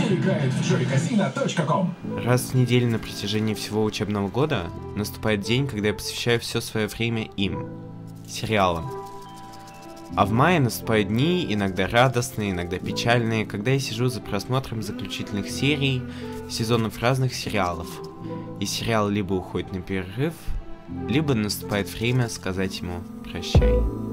играет в joycasino.com. Раз в неделю на протяжении всего учебного года наступает день, когда я посвящаю все свое время им, сериалам. А в мае наступают дни, иногда радостные, иногда печальные, когда я сижу за просмотром заключительных серий, сезонов разных сериалов. И сериал либо уходит на перерыв, либо наступает время сказать ему прощай.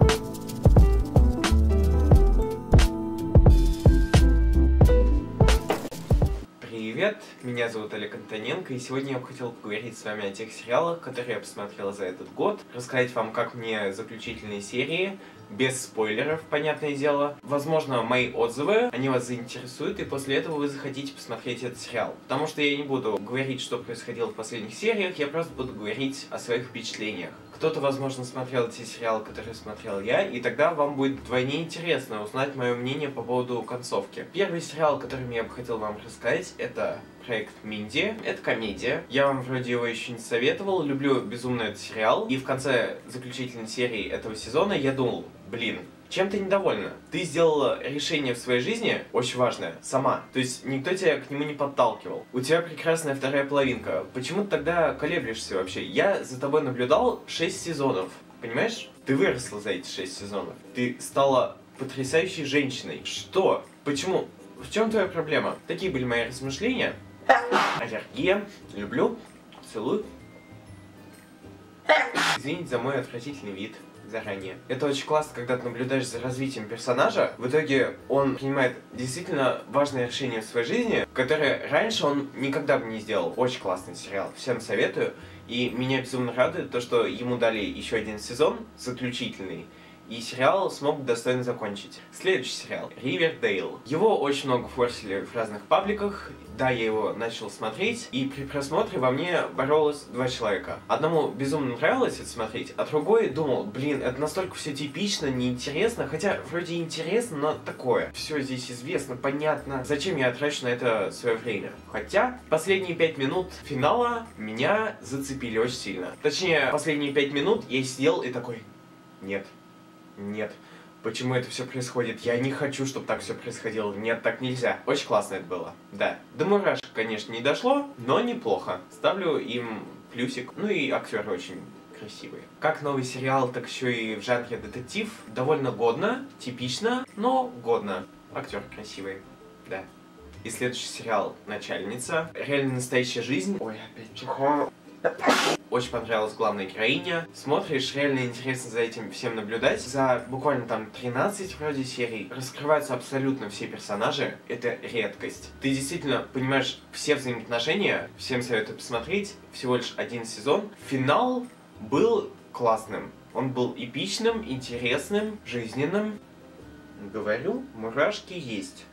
Привет, меня зовут Олег Антоненко, и сегодня я бы хотел поговорить с вами о тех сериалах, которые я посмотрел за этот год, рассказать вам, как мне заключительные серии, без спойлеров, понятное дело. Возможно, мои отзывы, они вас заинтересуют, и после этого вы захотите посмотреть этот сериал. Потому что я не буду говорить, что происходило в последних сериях, я просто буду говорить о своих впечатлениях. Кто-то, возможно, смотрел те сериалы, которые смотрел я, и тогда вам будет вдвойне интересно узнать мое мнение по поводу концовки. Первый сериал, который я бы хотел вам рассказать, это проект Минди. Это комедия. Я вам вроде его еще не советовал. Люблю безумно этот сериал. И в конце заключительной серии этого сезона я думал, блин, чем ты недовольна? Ты сделала решение в своей жизни очень важное, сама. То есть никто тебя к нему не подталкивал. У тебя прекрасная вторая половинка. Почему ты тогда колеблешься вообще? Я за тобой наблюдал 6 сезонов. Понимаешь? Ты выросла за эти 6 сезонов. Ты стала потрясающей женщиной. Что? Почему? В чем твоя проблема? Такие были мои размышления. Аллергия. Люблю. Целую. Извините за мой отвратительный вид. Заранее. Это очень классно, когда ты наблюдаешь за развитием персонажа. В итоге он принимает действительно важное решение в своей жизни, которое раньше он никогда бы не сделал. Очень классный сериал. Всем советую. И меня безумно радует то, что ему дали еще один сезон, заключительный. И сериал смог достойно закончить. Следующий сериал. Ривердейл. Его очень много форсили в разных пабликах. Да, я его начал смотреть. И при просмотре во мне боролось два человека. Одному безумно нравилось это смотреть, а другой думал, блин, это настолько все типично, неинтересно. Хотя вроде интересно, но такое. Все здесь известно, понятно. Зачем я трачу на это свое время? Хотя последние 5 минут финала меня зацепили очень сильно. Точнее, последние 5 минут я сидел и такой, нет. Нет. Почему это все происходит? Я не хочу, чтобы так все происходило. Нет, так нельзя. Очень классно это было. Да. До мурашек, конечно, не дошло, но неплохо. Ставлю им плюсик. Ну и актеры очень красивые. Как новый сериал, так еще и в жанре детектив. Довольно годно, типично, но годно. Актер красивый. Да. И следующий сериал «Начальница». Реально настоящая жизнь. Ой, опять чихо. Очень понравилась главная героиня. Смотришь, реально интересно за этим всем наблюдать. За буквально там 13 вроде серий раскрываются абсолютно все персонажи. Это редкость. Ты действительно понимаешь все взаимоотношения. Всем советую посмотреть. Всего лишь один сезон. Финал был классным. Он был эпичным, интересным, жизненным. Говорю, мурашки есть.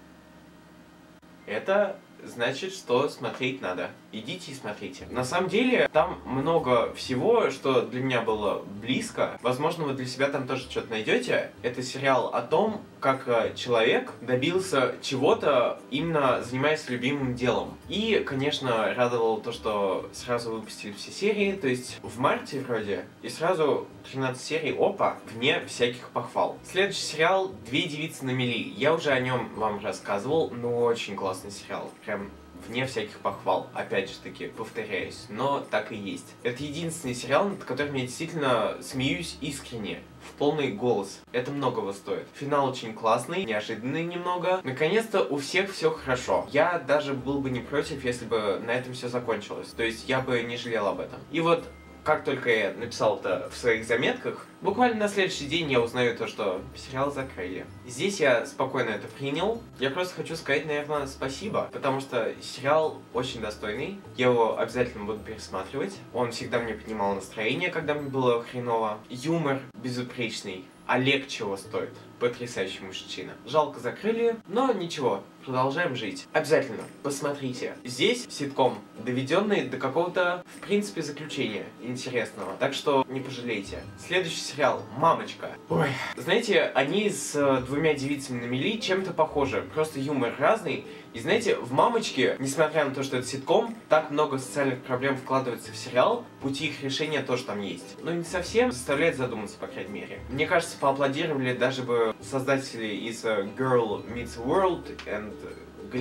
Это значит, что смотреть надо. Идите и смотрите. На самом деле, там много всего, что для меня было близко. Возможно, вы для себя там тоже что-то найдете. Это сериал о том, как человек добился чего-то, именно занимаясь любимым делом. И, конечно, радовало то, что сразу выпустили все серии, то есть в марте вроде, и сразу 13 серий, опа, вне всяких похвал. Следующий сериал «Две девицы на мели». Я уже о нем вам рассказывал, но очень классный сериал. Прям вне всяких похвал. Опять же таки, повторяюсь, но так и есть. Это единственный сериал, над которым я действительно смеюсь искренне, в полный голос. Это многого стоит. Финал очень классный, неожиданный немного. Наконец-то у всех все хорошо. Я даже был бы не против, если бы на этом все закончилось. То есть я бы не жалел об этом. И вот как только я написал это в своих заметках, буквально на следующий день я узнаю то, что сериал закрыли. Здесь я спокойно это принял. Я просто хочу сказать, наверное, спасибо, потому что сериал очень достойный. Я его обязательно буду пересматривать. Он всегда мне поднимал настроение, когда мне было хреново. Юмор безупречный. Олег чего стоит. Потрясающий мужчина. Жалко закрыли, но ничего. Продолжаем жить. Обязательно посмотрите. Здесь ситком, доведенный до какого-то, в принципе, заключения интересного. Так что не пожалейте. Следующий сериал «Мамочка». Ой. Знаете, они с двумя девицами на мели чем-то похожи. Просто юмор разный. И знаете, в «Мамочке», несмотря на то, что это ситком, так много социальных проблем вкладывается в сериал, пути их решения тоже там есть. Но не совсем заставляет задуматься, по крайней мере. Мне кажется, поаплодировали даже бы создатели из Girl Meets World and Glee.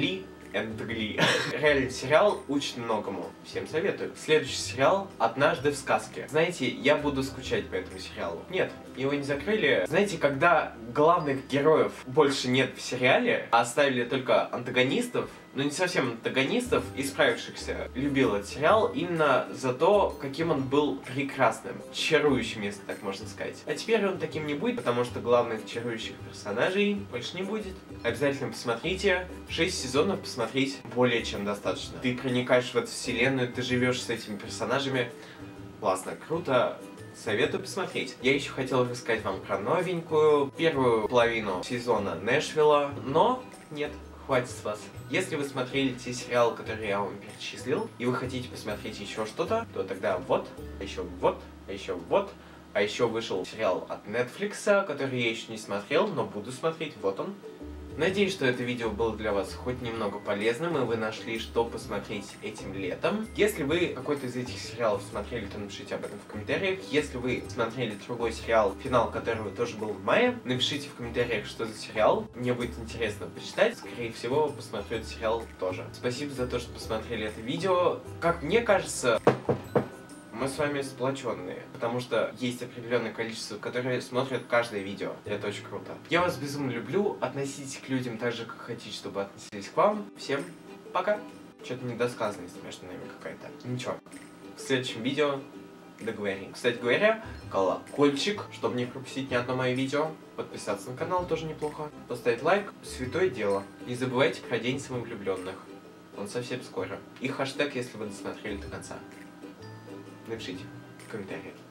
and Glee. Реально, сериал учит многому. Всем советую. Следующий сериал «Однажды в сказке». Знаете, я буду скучать по этому сериалу. Нет, его не закрыли. Знаете, когда главных героев больше нет в сериале, а оставили только антагонистов, но не совсем антагонистов, исправившихся, любил этот сериал именно за то, каким он был прекрасным, чарующим, если так можно сказать. А теперь он таким не будет, потому что главных чарующих персонажей больше не будет. Обязательно посмотрите. 6 сезонов посмотреть более чем достаточно. Ты проникаешь в эту вселенную, ты живешь с этими персонажами. Классно, круто. Советую посмотреть. Я еще хотел рассказать вам про новенькую первую половину сезона Нэшвилла, но нет. Хватит с вас. Если вы смотрели те сериалы, которые я вам перечислил, и вы хотите посмотреть еще что-то, то тогда вот, а еще вот, а еще вот. А еще вышел сериал от Netflix, который я еще не смотрел, но буду смотреть. Вот он. Надеюсь, что это видео было для вас хоть немного полезным, и вы нашли, что посмотреть этим летом. Если вы какой-то из этих сериалов смотрели, то напишите об этом в комментариях. Если вы смотрели другой сериал, финал которого тоже был в мае, напишите в комментариях, что за сериал. Мне будет интересно почитать. Скорее всего, посмотрю этот сериал тоже. Спасибо за то, что посмотрели это видео. Как мне кажется, мы с вами сплоченные, потому что есть определенное количество, которые смотрят каждое видео. И это очень круто. Я вас безумно люблю. Относитесь к людям так же, как хотите, чтобы относились к вам. Всем пока. Что-то недосказанность между нами какая-то. Ничего. В следующем видео договорим. Кстати говоря, колокольчик, чтобы не пропустить ни одно мое видео. Подписаться на канал тоже неплохо. Поставить лайк. Святое дело. Не забывайте про День самовлюбленных. Он совсем скоро. И хэштег, если вы досмотрели до конца. Напишите в комментариях.